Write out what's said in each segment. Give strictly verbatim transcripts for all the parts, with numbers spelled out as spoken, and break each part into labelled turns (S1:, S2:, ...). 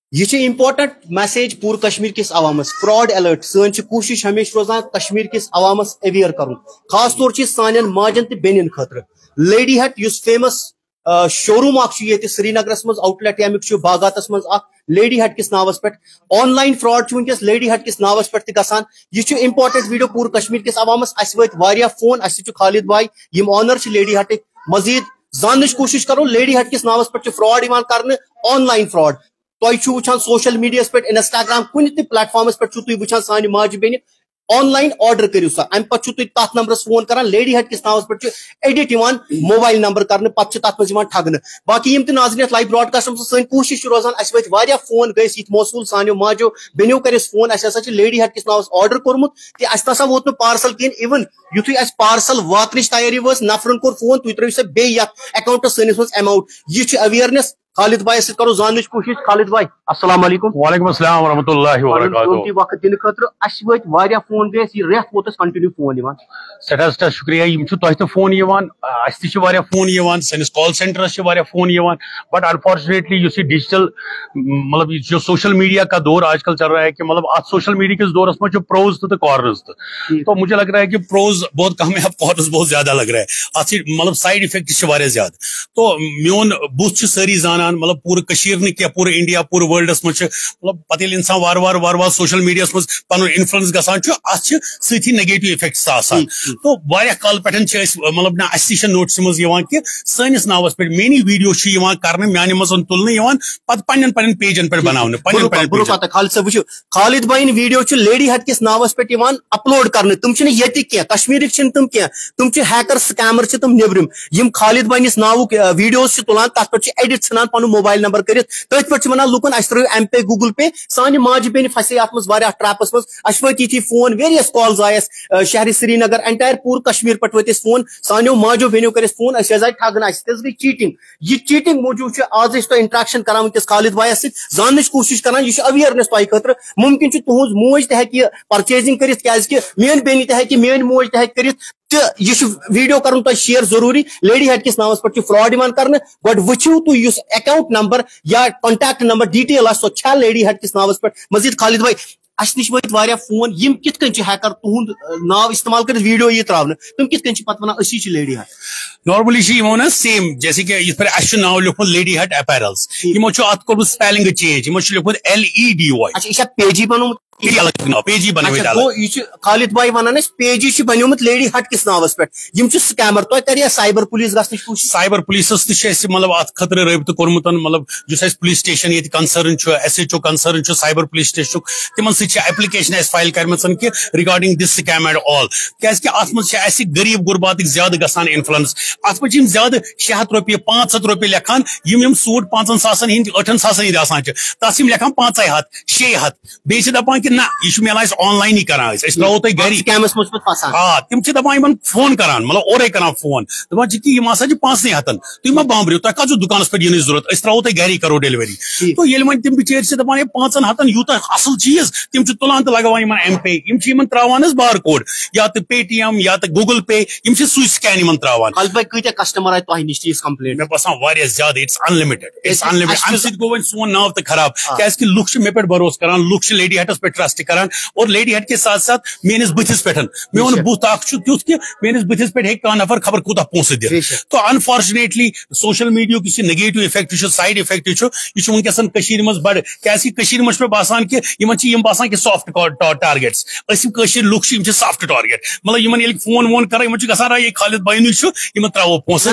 S1: یہ important message پور کشمیر کس عوامس فراڈ الرٹ سن کوشش ہمیشہ روزان کشمیر کس عوامس اویئر کرن خاص طور سان ماجن تو بینن خاطر لیڈی ہٹ اس فیمس شو روم یہ سری نگرس مز آؤٹ لیٹ یمیک باغاتس مز لیڈی ہٹ کس ناوس پہ آن لائن فراڈ ونکس لیڈی ہٹ کس ناوس پہ گھان یہ امپورٹنٹ ویڈیو پور کشمیر کس عوامس اس وت فون اس خالد بھائی یم آنر لیڈی ہٹ مزید زان کوشش کرو لیڈی ہٹ کس ناوس پہ فراڈ کرنے آن لائن فراڈ تھی وچان سوشل میڈیا پہ انسٹاگرام کن تہ پلیٹ فارمس پہ تھی وچان سانہ ماجہ بین آن لائن آرڈر کرو سا ام پتہ تھی تر نمبرس فون کران لیڈی ہٹ کس ناوس پہ ایڈٹ موبائل نمبر کرنے پتہ تر مز ٹھگن باقی یم تہ ناظرین لائیو براڈ کاسٹ سن کوشش روزان اس وت فون گئی یہ موصول سانو ماجو بینو کرس فون اس ہسا لیڈی ہٹ کس ناوس آرڈر کورمت تہ اس نسا ووت نہ پارسل کہین ایون یتھے اس پارسل واتنچ تیاری وس نفرن کور فون تھی ترو سا بی اکاؤنٹس سنس مز اماؤنٹ یہ اویئرنیس خالد بھائی سی کرو زانچ کوشش خالد بھائی السلام علیکم
S2: وعلیکم السلام ورحمۃ اللہ وبرکاتہ
S1: وقت دن خاطر اس وت واریاہ فون گئے یہ ریت ووت کنٹینیو فون یوان
S2: سٹھا سٹھا شکریہ یم چھو تہ فون یوان اس تہ چھ واریاہ فون یوان سنس کال سینٹرس چھ واریہ فون یوان بٹ انفارچونیٹلی یس ڈیجیٹل مطلب جو سوشل میڈیا کا دور آج کل چل رہا ہے کہ مطلب آج سوشل میڈیا کے دورس میں جو پروز تو کارنرز تو مجھے لگ رہا ہے کہ پروز بہت کم ہے اب کارنرز بہت زیادہ لگ رہا ہے ات مطلب سائڈ افیکٹ چھ واریہ زیادہ تو میون بت چھ ساری زانان مطلب پورے کشیر پورے انڈیا پورے ورلڈس مجھ مطلب پتہ انسان وار وار وار وار سوشل میڈیا مز پن انفلنس گژھان ات سی نیگیٹو افیکٹس آسان تو واریاہ کال پہ مطلب نا اس نش نوٹس مز کہ سنس ناوس پہ مینی ویڈیو کرنے میانہ مز تلنے پتہ پنن پنن پیجن پہ بنانے
S1: خالد صاحب وچھو خالد بھائی ویڈیو لیڈی ہٹ کس ناوس پہ اپلوڈ کرنے تم یہ کشمیرک تم کی تم ہیکر سکیمر تم نیبرم یم خالد بھائنس ناوک ویڈیوز تلان تر پہ ایڈٹ ژھنان پن موبائل نمبر کرت تھی پہ ونان لکن اس ترو ایم پے گوگل پے سانہ ماجہ بین پھسے ات مز واریاہ ٹریپس مز اس وت یہ فون ویریس کالز آئس شہر سری نگر انٹائر پور کشمیر پہ وتس فون سانو ماجو بینو کرس فون اس آئی ٹھگن اس گئی چیٹنگ یہ چیٹنگ موجود آج تو انٹریکشن کران ونکس خالد بھائی ست زانچ کوشش کران یہ اویئرنیس تہ خاطر ممکن تہذ موج تہ ہیکہ پرچیزنگ کرت کیازکہ میٲنۍ بیٚنہِ تہ ہیکہ میٲنۍ موج تہ ہیکہ کرت تو یہ ویڈیو کرن تہ شیئر ضروری لیڈی ہٹ کس ناوس پہ فراڈ کرنے گوڈ وچھو تھی اس اکاؤنٹ نمبر یا کانٹیکٹ نمبر ڈیٹیل آ سو لیڈی ہٹ کس ناوس پہ مزید خالد بھائی اس نش وت واریاہ فون یم کت کن ہیکر تہد ناو استعمال کر ویڈیو یہ تراؤن تم کت کن پتہ ونان اسی چھ لیڈی ہٹ
S2: نارملی یمو نا سیم جیسے کہ یہ اس ناو لیکھمت لیڈی ہٹ اپیرلز یمو ات کورمت سپیلنگ چینج یمو لیکھمت ایل ای ڈی وائی
S1: اچھا یہ پیجی بنومت
S2: پیجی
S1: خالد بھائی ونان پیجی بنومت لیڈی ہٹ کس ناوس پہ یم سکیمر تہ کر سائبر پولیس گھنچ کوشش
S2: سائبر پولیسس تہ مطلب ات خطر رابطہ کورمت مطلب جس پولیس سٹیشن یہ concern S H O concern cyber police station تمن سی ایپلکیشن اس فائل کرم کہ regarding this scam and all کیازکہ ات مز غریب غربات زیادہ گھان انفلنس ات پہ زیادہ شی ہتھ روپیے پانچ ہتھ روپیے لکھان یم سوٹ پانچن ساسن ہند ٹھن ساسن ہند آسان تس لکھان پانچے ہتھ شے ہتھ بیس دپان کہ نہ یہ ملان آن لائن ہی کران ترو تھی گھر آ تم دپان فون کران مطلب اورے کران فون دپان کہ یہ ہسا پانچنے ہتن تھی ما بامبریو تہ کتھ دکانس پہ ین ضرورت اس ترو تھی گھر کر ڈیلیوری تو یل وی تم بچر دپان پانچن ہتن یوتہ اصل چیز تم تلان تو لگوان ایم پے یم تراوان بار کوڈ یا تو پے ٹی ایم یا تو گوگل پے یم سی سکین ان تراوان
S1: کتیا کسٹمر آئی تہ نش چیز کمپلینٹ
S2: مے باسان واریاہ زیادہ اٹس انلمٹڈ اٹس انلمٹڈ ام سۭتۍ گوٚو وۄنۍ سون ناو تہ خراب کیازکہ لُکھ چھِ مےٚ پٮ۪ٹھ بھروسہٕ کران لُکھ چھِ لیڈی ہٹس پٮ۪ٹھ ٹرسٹ کران اور لیڈی ہٹ کے ساتھ ساتھ میس بتس پہ میون بت اخ تیُتھ کہ میس بتس پہ ہیٚکہِ کانٛہہ نفر خبر کوٗتاہ پونٛسہٕ دِتھ تو انفارچونیٹلی سوشل میڈیا یُس یہ نیگیٹو افیکٹ سائڈ افیکٹ یہ ونکس مز بڑ کیازکہ مجھ باسان کہ یم باسان کہ سافٹ ٹارگیٹس اشر لُکھ سافٹ ٹارگیٹ مطلب ان فون وون کر گھان یہ خالد بھائی نش ترو پونسہ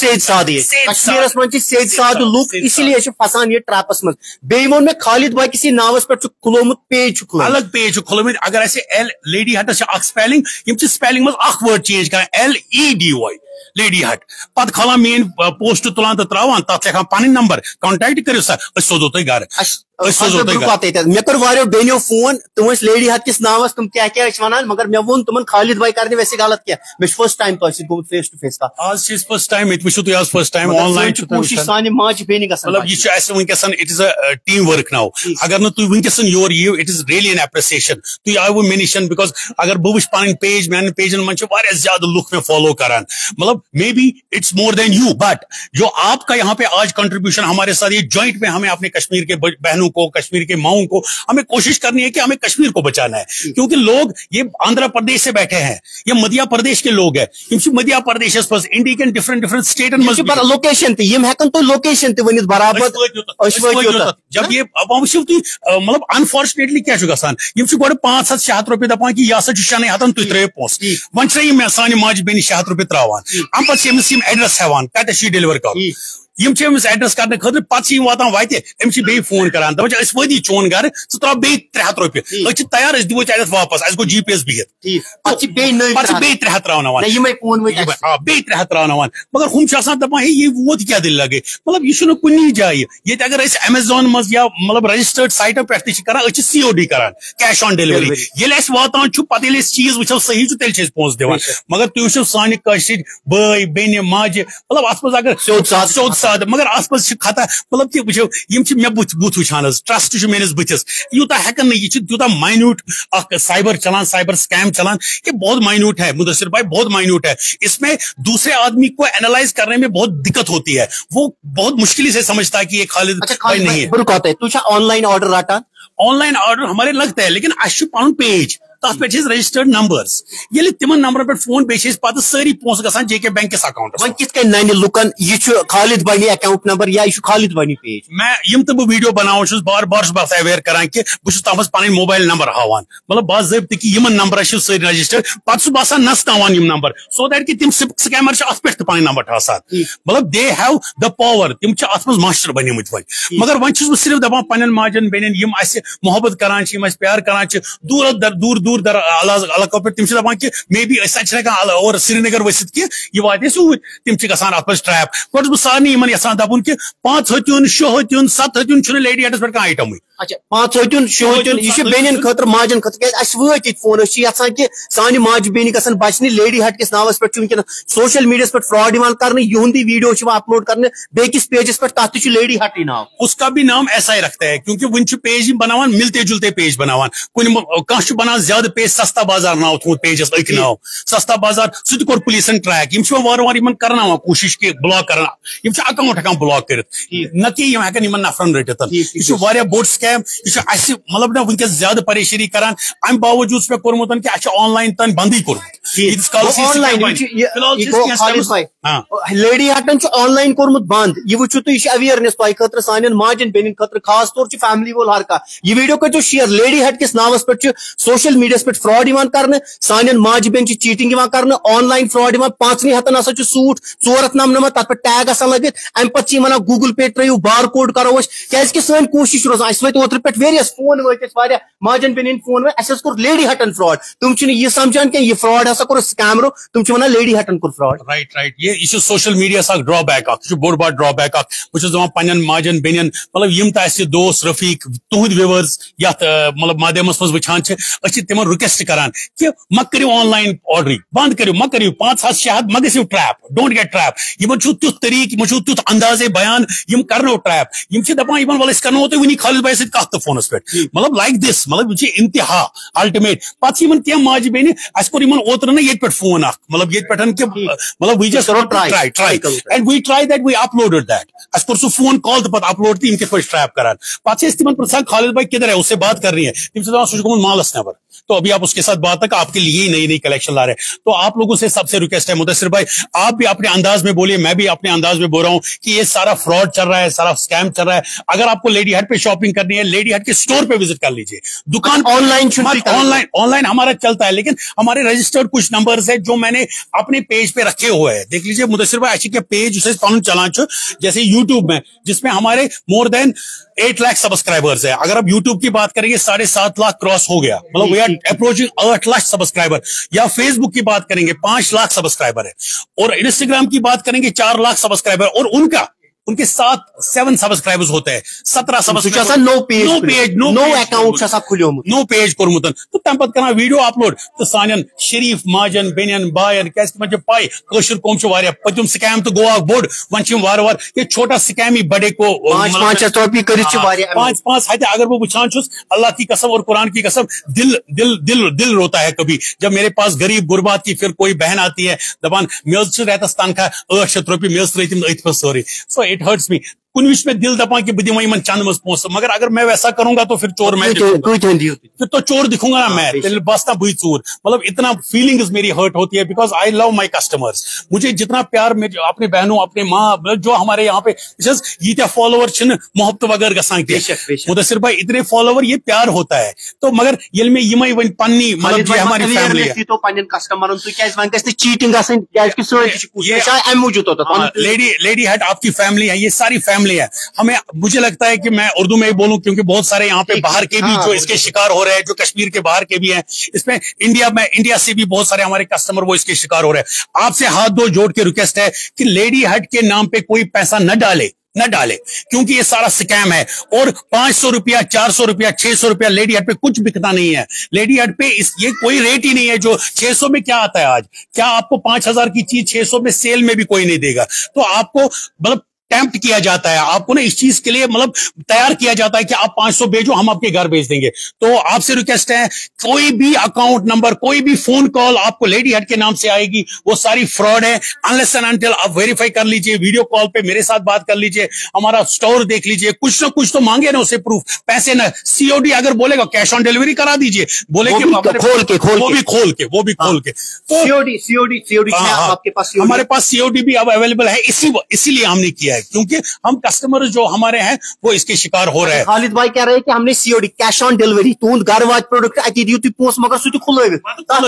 S1: کشمیرس من سید سادہ لُکھ اسی لیے پھسان یہ ٹریپس من بیٚیہِ ووٚن مےٚ خالد بھائی کسی ناوس پہ کھلومت پیج
S2: الگ پیج کھولمت اگر ایل لیڈی ہٹس سپیلنگ یم سپیلنگ مز اخ ورڈ چینج کر L E D Y Lady Hut پتہ کھولان مین پوسٹ تلان تو تراوان تک لکھان پن نمبر کانٹیکٹ کرو سا سوزو تھی گھر
S1: مے کور واریو بینیو فون تم لیڈی ہٹ کس ناوس تم کیا کیا ونان مگر مے وون تمن خالد بھائی کرنے ویسے غلط کیا مے فرسٹ ٹائم تہ گومت فیس ٹو فیس
S2: آج فرسٹ ٹائم یہ وچھو تھی آج فرسٹ ٹائم آن لائن
S1: کوشش سانہ ماجہ بیٚنہِ گژھان
S2: مطلب یہ اس ونکس it is a team work نو اگر نہ تھی ونکس یور یو it is really an appreciation تھی آو مے نش بکاز اگر بہ وچھ پن پیج میان پیجن من زیادہ لُکھ مے فالو کران مطلب मतलब maybe it's more than you, but जो आपका यहाँ पे आज कंट्रीब्यूशन हमारे साथ ये जॉइंट में, हमें अपने कश्मीर के बहनों को, कश्मीर के माओं को हमें कोशिश करनी है कि हमें कश्मीर को बचाना है, क्योंकि लोग ये आंध्र प्रदेश से बैठे हैं, ये मध्य प्रदेश के लोग हैं, मध्य प्रदेश इंडिया के डिफरेंट डिफरेंट स्टेट
S1: लोकेशन तो लोकेशन बराबर
S2: जब ये मतलब अनफॉर्चुनेटली क्या गसान गो पांच हथ शे हथ रुपये दपान कि यह शनि हथन तुम त्रो पोस वन सान माज बेन शे हथ रुपये त्रावान अम पे एड्रेस हेवान कतस डिलीवर कर यम एड्रेस करने खतर पे वातान वत अम्स बे फोन करान दपान वती चोन गर ज त्रा बे त्रे हथ रुपये अस तैयार अस दिवो अत वापस अस गो जी पी एस बिहित बे त्रे हथ त्रावन बे त्रे हथ त्रावन मगर हम दपान हे ये वोत क्या दिल लगे मतलब यह कुन जाए ये अगर अमेजोन मज या मतलब रजिस्टर्ड साइटों पे करान सी ओ डी करान कैश ऑन डिलीवरी ये वातान पे चीज वो सही तेल पोस दिवान मगर तुम वो सान बे बेन माज मतलब अत अगर सोद मगर अत खता मतलब कि वो मे बुथ बुथ वुचान ट्रस्ट मेस बुथिस यूता हेकन यह तूता माइन्यूट साइबर चलान साइबर स्कैम चलान ये बहुत माइन्यूट है मुदस्सिर भाई, बहुत माइन्यूट है। इसमें दूसरे आदमी को एनालाइज करने में बहुत दिक्कत होती है, वो बहुत मुश्किल से समझता है कि ये खालिद भाई नहीं है।
S1: तू ऑनलाइन ऑर्डर रटान
S2: ऑनलाइन ऑर्डर हमारे लगता है, लेकिन अस पन पेज तथ पे रजिस्टर्ड नंबर्स ये तिम नंबर पे फोन पे पे सारी पोस ग जेके बैंक किस अकाउंट
S1: वन कित नन लुकन यह खालिद बनी अकाउंट नंबर या यह खालिद बनी पेज
S2: मैं यम तो वीडियो बनान बार बार बस अवेयर करान कि बहुत पन मोबाइल नंबर हावान मतलब बाज़ाब्त कि यमन नंबर सारी रजिस्टर्ड पे बसान नसनावान यम नंबर सो दैट कि तिम स्कैमर अत पे पन नंबर ठासान मतलब दे हैव द पावर तिम अत मास्टर बनिमुत वन मगर वन सिर्फ दपान पन माजन बेन यम मोहब्बत करान प्यार करान दूर दूर दूर दर अलग पे तिम दपान कि मे बी और श्रीनगर वसित कि यह वाते सूत तिम गसान अत ट्रैप गो बह सारे इन यहां दपुन कि पांच हत्युन शे हत्युन सत हत्युन लेडी हटस पे आइटम
S1: अच्छा पांच हत्युन शे हत्युन यह बेन खतर माजन खतर वत फोन यहां कि सान माज बेन गसन बचने लेडी हट किस नावस पे वनकन सोशल मीडिया पे फ्रॉड कर युंद वीडियो अपलोड करने बेकिस पेजस पे तथ लेडी हट नाव
S2: उसका भी नाम ऐसा ही रखता है क्योंकि वन पेज बनावान मिलते जुलते पेज बनावान कुन कह बनान ज्यादा पेज सस्ता बाजार नाव थोत पेजस अक नाव सस्ता बाजार सह कोर पुलिसन ट्रैक यम वार वार करना कोशिश कि ब्लॉक करना यम अकाउंट हेकान ब्लॉक कर न कि हेकन इन नफरन रटित यह बोड़ स्कैम यह मतलब ना वनकस ज्यादा परेशानी करान अम बावजूद पे कोर्मुत कि अस ऑनलाइन तन बंदी
S1: लेडी हटन ऑनलाइन कोर्मुत बंद यह वो तुम अवेयरनेस तह खतर सान माजन बेन खतर खास तौर फैमिली वोल हर कह यह वीडियो करो शेयर लेडी हट किस नावस पे सोशल मीडिया पे फ्रॉड कर सान माज बेन चीटिंग कर ऑनलाइन फ्रॉड पांचन हतन हसा सूट चोर हथ नमनमत तथ पे टैग लगित अम पे वन गूगल पे त्रो बार कोड करो क्या सान कोशिश रोजान अस वो ओतर पे वेरियस फोन वात माजन बेन फोन अस कोर लेडी हटन फ्रॉड तुम यह समझान क्या यह फ्रॉड हसा कोर स्कैमरो तुम वन लेडी हटन कोर फ्रॉड
S2: राइट राइट यह सोशल मीडिया ड्रॉबैक बोड़ बार ड्रॉबैक बहुत पन माजन बेन मतलब यम तो दोस्त रफीक तुहद व्यूअर्स ये मतलब माध्यमस मज वुचान तिम रिक्वेस्ट करान कि मा करो ऑनलाइन ऑर्डरिंग बंद करो मा करो पांच हथ शे हथ मा गो ट्रैप डोंट गेट ट्रैप इन तुथ तरीक इन तुथ अंदाजे बयान यम करनो ट्रैप यम दपान इन वल करो तुम वनी खालिद भाई सत कत फोन पे मतलब लाइक दिस मतलब यह इंतहा अल्टीमेट पे कह माज बेन अस कोर ओतर ना ये पे फोन मतलब ये पे मतलब we just try try and we try that we uploaded that अस कोर सो फोन कॉल तो पता अपलोड ती किस ट्रैप करान पे तिम पृछान खालिद भाई किधर है उससे बात कर रही है तिम सह मालस नबर तो अभी आप उसके साथ बात तक आपके लिए ही नई नई कलेक्शन ला रहे हैं। तो आप लोगों से सबसे रिक्वेस्ट है मुदस्सिर भाई आप भी अपने अंदाज में बोलिए, मैं भी अपने अंदाज में बोल रहा हूं कि ये सारा फ्रॉड चल रहा है, सारा स्कैम चल रहा है। अगर आपको लेडी हट पे शॉपिंग करनी है, लेडी हट के स्टोर पे विजिट कर लीजिए। दुकान ऑनलाइन ऑनलाइन ऑनलाइन हमारा चलता है, लेकिन हमारे रजिस्टर्ड कुछ नंबर्स है जो मैंने अपने पेज पे रखे हुए हैं। देख लीजिए मुदस्सिर भाई अच्छी के पेज चलान जैसे यूट्यूब में, जिसमें हमारे more than eight lakh subscribers है। अगर आप यूट्यूब की बात करेंगे साढ़े सात लाख क्रॉस हो गया, मतलब वी आर अप्रोचिंग आठ लाख सब्सक्राइबर। या फेसबुक की बात करेंगे पांच लाख सब्सक्राइबर है, और इंस्टाग्राम की बात करेंगे चार लाख सब्सक्राइबर, और उनका उनके सात सेवन सब्सक्राइबर्स होते हैं सत्रह subscriber
S1: no page
S2: no page no
S1: no account no
S2: page कोर्मुत तो तम पत करना वीडियो अपलोड तो सान शरीफ माजन बेनियन बायन क्या मुझे पाई कशर कौम पतम स्कैम तो गोवा बोड़ वन वार वार ये छोटा स्कैम ही बड़े को पांच पांच हते अगर वो वुचान अल्लाह की कसम और कुरान की कसम दिल दिल दिल दिल रोता है कभी जब मेरे पास गरीब गुरबात की फिर कोई बहन आती है दपान मे रहता तनख्वाह ठ शत रुपये मे त्रम अथ सोरे सो इट हर्ट्स मी कुछ विच में दिल दपा कि दिमा इन चंद मज पोस मगर अगर मैं वैसा करूंगा तो फिर चोर मैं फिर तो चोर दिखूंगा ना मैं तेल बसना बुई चोर मतलब इतना फीलिंग्स मेरी हर्ट होती है because I love my customers मुझे जितना प्यार मेरे अपने बहनों अपने माँ जो हमारे यहाँ पे यीत्या फॉलोवर मोहब्बत वगैरह गसान मुदस्सिर भाई इतने फॉलोवर ये प्यार होता है तो मगर ये में यम वन पन्नी मतलब हमारी फैमिली लेडी लेडी हट आपकी फैमिली है ये सारी फैमिली है हमें मुझे लगता है कि मैं उर्दू में ही बोलूं क्योंकि बहुत सारे यहाँ पे बाहर के भी जो इसके शिकार हो रहे हैं जो कश्मीर के बाहर के भी हैं इसमें इंडिया में इंडिया से भी बहुत सारे हमारे कस्टमर वो इसके शिकार हो रहे हैं आपसे हाथ धो जोड़ के रिक्वेस्ट है कि लेडी हट के नाम पे कोई पैसा न डाले न डाले क्योंकि ये सारा स्कैम है और पांच सौ रुपया चार सौ रुपया छह सौ रुपया लेडी हट पे कुछ बिकता नहीं है लेडी हट पे इस ये कोई रेट ही नहीं है जो छह सौ में क्या आता है आज क्या आपको पांच हजार की चीज छह सौ में सेल में भी कोई नहीं देगा तो आपको मतलब टेम्प्ट किया जाता है आपको ना इस चीज के लिए मतलब तैयार किया जाता है कि आप पांच सौ भेजो हम आपके घर भेज देंगे तो आपसे रिक्वेस्ट है कोई भी अकाउंट नंबर कोई भी फोन कॉल आपको लेडी हट के नाम से आएगी वो सारी फ्रॉड है अनलेस एंड अनटिल आप वेरीफाई कर लीजिए वीडियो कॉल पे मेरे साथ बात कर लीजिए हमारा स्टोर देख लीजिए कुछ ना कुछ तो मांगे ना उसे प्रूफ पैसे ना सीओडी अगर बोलेगा कैश ऑन डिलीवरी करा दीजिए बोले कि
S1: खोल के खोल
S2: वो भी खोल के वो भी खोल के तो
S1: सीओडी सीओडी सीओडी आपके पास
S2: हमारे पास सीओडी भी अब अवेलेबल है इसी इसीलिए हमने किया है क्योंकि हम कस्टमर जो हमारे हैं वो इसके शिकार हो रहे हैं
S1: खालिद भाई कह रहे हैं कि हमने सीओडी कैश ऑन डिलीवरी तुंद घर वाज प्रोडक्ट अति दियो तु पोस मगर सु खुलवे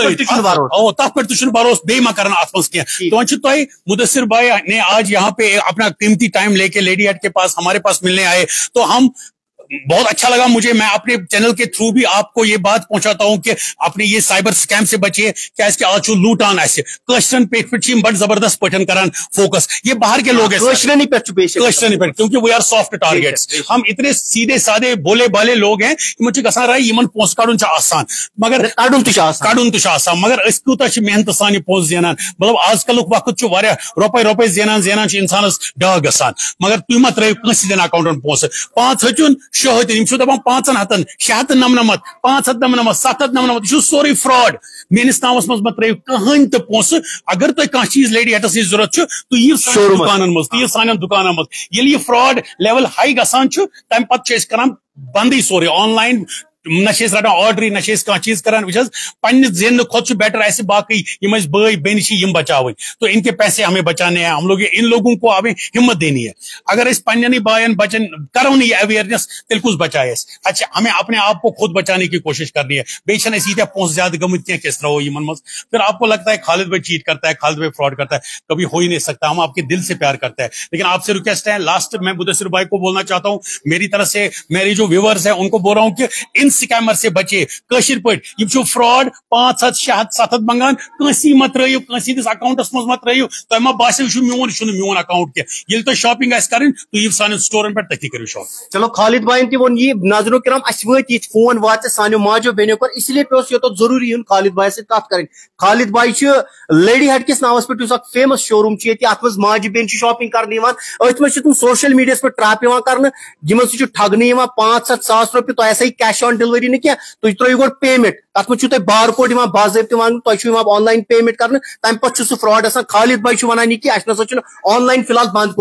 S2: ओ तथ पे तुम भरोस बे मा करना अत मज कह तो तुम मुदस्सिर भाई ने आज यहाँ पे अपना कीमती टाइम लेके लेडी हट के पास हमारे पास मिलने आए तो हम बहुत अच्छा लगा मुझे मैं अपने चैनल के थ्रू भी आपको ये बात पहुंचाता हूं कि अपने ये साइबर स्कैम से बचिए क्या इसके आज लूटान आसे क्वेश्चन पे बड़ जबरदस्त पठन करान फोकस ये बाहर के लोग हैं
S1: क्वेश्चन
S2: क्वेश्चन पे क्योंकि वी आर सॉफ्ट टारगेट्स हम इतने सीधे साधे बोले बाले लोग हैं मुझे गसान रहा यमन पोस काड़ुन आसान मगर
S1: काड़ुन तो
S2: काड़ुन तो आसान मगर अस कूत मेहनत सान पोस जेनान मतलब आजकल वक्त रुपये रुपये जेनान जेनान इंसानस डाह गसान मगर तुम मत त्रव कंस दिन अकाउंटन पोस पांच हचुन दपान पांचन हतन शे हथ नमनमत पांच हथ नमनमत सत हथ नमनमत यह सोरे फ्रॉड मेनिस नावस मज मत त्रव कहीं तो पोस अगर तुम कह चीज लेडी हटस जरूरत तो यह दुकान मज तो यह सान दुकान मज ये फ्रॉड लेवल हाई गसान तम पे करान बंद सोरे ऑनलाइन न रटान ऑर्डर न कह चीज करान पे जेन खुद बेटर ऐसे बाकी यम बई बेन यम बचाव तो इनके पैसे हमें बचाने हैं हम लोग इन लोगों को हमें हिम्मत देनी है अगर पन्न बायन बचन करो नहीं अवेयरनेस तेल कुछ बचाए अच्छा हमें अपने आप को खुद बचाने की कोशिश करनी है बेचन यीत्या पोस ज्यादा गमित क्या किस तरह यमन मज फिर आपको लगता है खालिद भाई चीट करता है खालिद भाई फ्रॉड करता है कभी हो ही नहीं सकता हम आपके दिल से प्यार करते हैं लेकिन आपसे रिक्वेस्ट है लास्ट मैं मुदस्सिर भाई को बोलना चाहता हूँ मेरी तरफ से मेरी जो व्यूअर्स है उनको बोल रहा हूँ कि स्कैमर से बचे कशिर पे फ्रॉड पांच हथ शे हथ सत हथ मंगान कंसी मत त्रयु कंसी दिस अकाउंटस मज मत त्रयु तुम मा बासियो मोन मोन अकाउंट कह ये तुम शॉपिंग कर तो यह सान स्टोरन पे तथी करो शॉप
S1: चलो खालिद भाई तह वो ये नाजरो किराम अस वत फोन वात सानो माजो बेनो पर इसलिए पे यो जरूरी यून खालिद भाई से कत कर खालिद भाई लेडी हट किस नावस पे फेमस शोरूम अत मज माज बेन शॉपिंग करने अथ मज तुम सोशल मीडिया पे ट्रैप कर यमन सह ठगने पांच सत सास रुपये तो ऐसा ही कैश ऑन डिलीवरी नहीं क्या तुम त्रो गो पेमेंट तथ मज बार कोड बाजत मान तुम ऑनलाइन पेमेंट कर तम पे सह फ्रॉड आ खालिद भाई वन कि अस ऑनलाइन फिलहाल बंद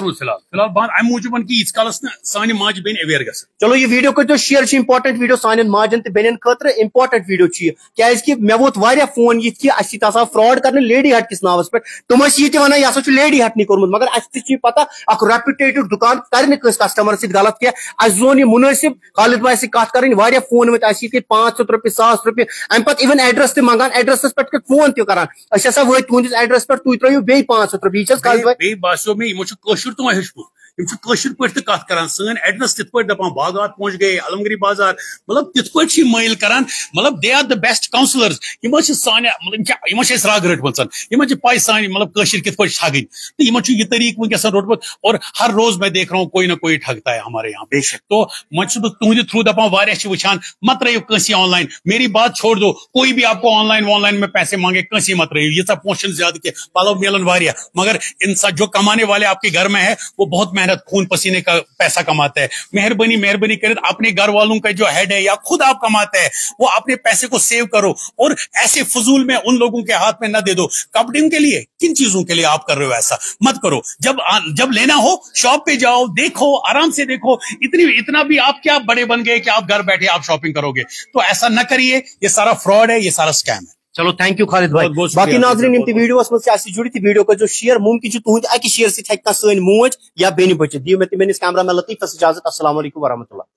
S2: अवेयर ग
S1: चलो ये वीडियो कर शेयर इंपॉर्टेंट वीडियो सान माजन तो बेन खतर इंपॉर्टेंट वीडियो क्या मे वोत फोन ये कि फ्रॉड कर लेडी हट किस नावस पे तुम ये वन यह लेडी हट नहीं कोर्मुत मगर अस पता अख रेपुटेटेड दुकान कर कस्टमर सत गलत क्या जोन यह मुनासिब खालिद भाई से कत कर फोन में पांच सौ रुपये सास रुपये अम पे इवन एड्रेस मंगान एड्रेस पे फोन तरान वो तुंदिस एड्रेस पे तुम त्रो बे पांच सौ रुपये
S2: बासो मे तुम یم چھ کٲشِر پٲٹھۍ تہِ کتھ کران سٲنۍ ایڈرس تِتھ پٲٹھۍ دپان باغات پونچ گئے علمگری بازار مطلب تِتھ پٲٹھۍ چھِ مٲیل کران مطلب they are the best counsellors یم چھِ سانہِ مطلب یم چھِ أسۍ رگ رٔٹمٕژ یم چھِ پاے سانہِ مطلب کٲشِر کِتھ پٲٹھۍ ٹھگٕنۍ تہٕ یمن چھُ یہ طریقہ ونکیس روٹمُت اور ہر روز میں دیکھ رہا ہوں کوئی نہ کوئی ٹھگتا ہے ہمارے یہاں بے شک تو وۄنۍ چھُس بہٕ تُہنٛدِ تھرو دپان واریاہ چھِ وٕچھان مت ترٲیِو کٲنٛسہِ آن لائن میری بات چھوڑ دو کوئی بھی آپ کو آن لائن آن لائن میں پیسے مانگے کٲنٛسہِ مت ترٲیِو ییٖژاہ پونٛسہٕ چھنہٕ زیادٕ کینٛہہ پلو ملن واریاہ مگر انسان جو کمانے والے آپ کے گھر میں ہے وہ بہت محنت خون پسینے کا پیسہ کماتا ہے مہربانی مہربانی کرے اپنے گھر والوں کا جو ہیڈ ہے یا خود آپ کماتے ہیں وہ اپنے پیسے کو سیو کرو اور ایسے فضول میں ان لوگوں کے ہاتھ میں نہ دے دو کپڑوں کے لیے کن چیزوں کے لیے آپ کر رہے ہو ایسا مت کرو جب جب لینا ہو شاپ پہ جاؤ دیکھو آرام سے دیکھو اتنی اتنا بھی آپ کیا بڑے بن گئے کہ آپ گھر بیٹھے آپ شاپنگ کرو گے تو ایسا نہ کریے یہ سارا فراڈ ہے یہ سارا اسکیم ہے
S1: چلو تھینک یو خالد بھائی باقی ناظرین یم تہ ویڈیو مز جڑت ویڈیو کر شیئر ممکن تہد اکہ شیئر سی ہیکہ سن موج یا بین بچت دیو میں تمس کیمرہ مین لطیفس اجازت السلام علیکم ورحمۃ اللہ